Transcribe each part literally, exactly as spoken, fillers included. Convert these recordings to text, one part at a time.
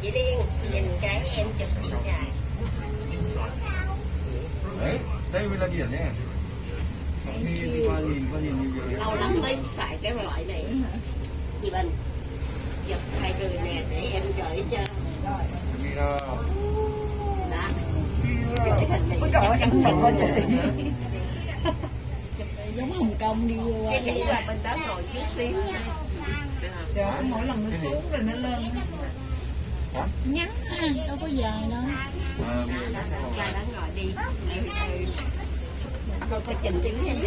Chị Liên, nhìn cái em chụp chị trai. Đấy, đây mới là biển nè. Đi, đi qua nhìn, qua nhìn nhiều. Lâu lắm mới xài cái loại này. Chị Bình, chụp hai người nè để em gửi cho. Đi đâu? Đó. Ôi trời ơi, em sợ quá chị. Giống Hồng Kông đi qua. Cái nghĩ là bên đó ngồi chút xíu. Trời, mỗi lần nó xuống rồi nó lên. Ngắn ha, đâu có dài đâu. À, Ra đó ngồi đi. Không có trình chữ gì.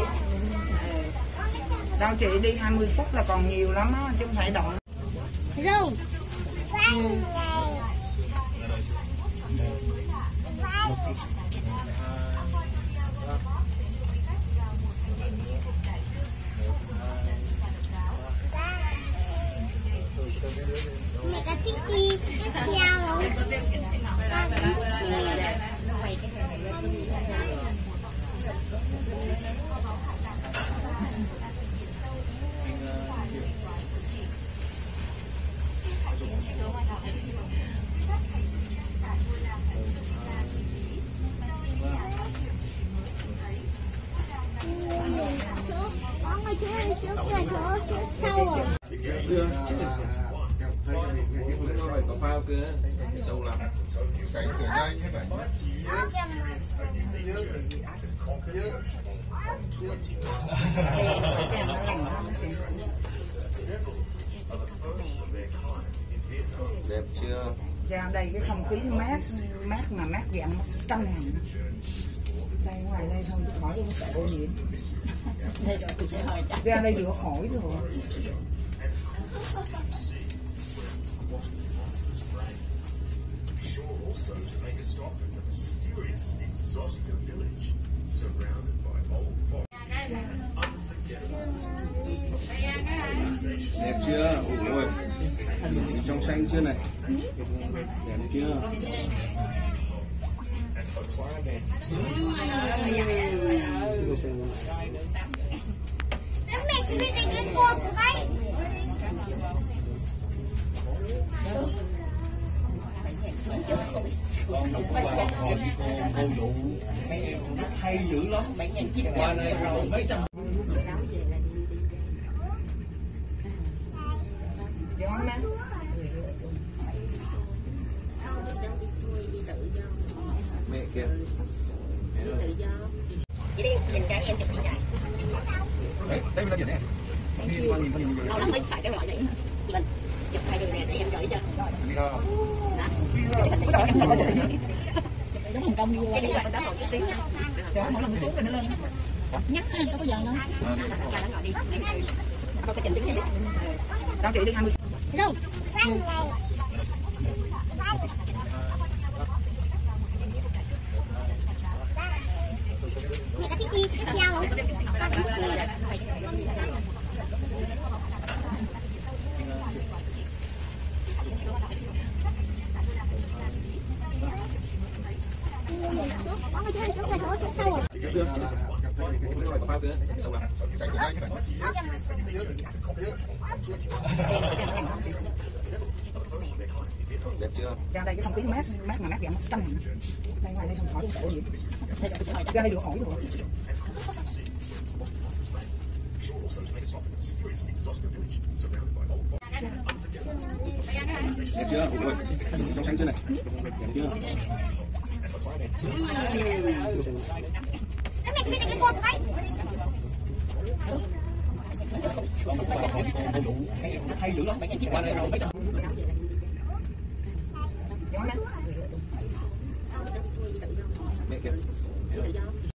Đâu chị đi hai mươi phút là còn nhiều lắm á, chứ không phải động. Dùng Văn này mẹ có thích đi theo không? Có người chú ơi, chú là chỗ chỗ sâu rồi. đưa. Nó phải có phao kia, sâu lắm. Cảnh cửa nhanh như vậy. Đẹp chưa? Ra đây cái không khí mát, mát mà mát dạng trong lành. Đây ngoài đây thôi, khỏi luôn sợ ô nhiễm. Đây rồi tôi sẽ hỏi chắc. Ra đây rửa phổi rồi. Also to make a stop at the mysterious Exotica village, surrounded by old forests. Đẹp chưa? Ôi, trong xanh chưa này? Đẹp chưa? Mẹ chỉ biết đánh cái cột của đây. Con đâu có vào hồi đi cô, cô vụ hay dữ lắm. Qua đây rồi mấy trăm. Sáu giờ là đi đi đi. Gió nè. Đi tự do. Mẹ kìa. Đi tự do. Chị Liên, nhìn cái em chụp chị trai. Đấy, đây mới là biển nè. Đi qua nhìn, qua nhìn nhiều. Lâu lắm mới xài cái loại này. Chị Bình, chụp hai người nè để em gửi cho. Đi đâu? Ôi trời, em sợ quá chị. Giống Hồng Kông đi qua. Cái nghĩ là bên đó ngồi chút xíu. Trời, mỗi lần nó xuống rồi nó lên. Ngắn ha, đâu có dài đâu. Ra đó ngồi đi. Không có trình chữ gì. Đâu chị đi hai mươi phút. Dùng Văn này mẹ có thích đi theo không? Có người chú ơi, chú là chỗ chỗ sâu rồi. Đưa. Nó phải có phao kia, sâu lắm. Cảnh cửa nhanh như vậy. Đẹp chưa? Ra đây cái không khí mát, mát mà mát dạng trong lành. Đây ngoài đây không khỏi luôn sợ ô nhiễm. Ra đây rửa phổi rồi. Also to make a stop at the mysterious Exotica village, surrounded by old forests. Đẹp chưa? Ôi, trong xanh chưa này? Đẹp chưa? Mẹ chỉ biết đánh cái cột của đây. Hay dữ lắm. Qua đây rồi mấy trăm. Gió nè. Mẹ kìa.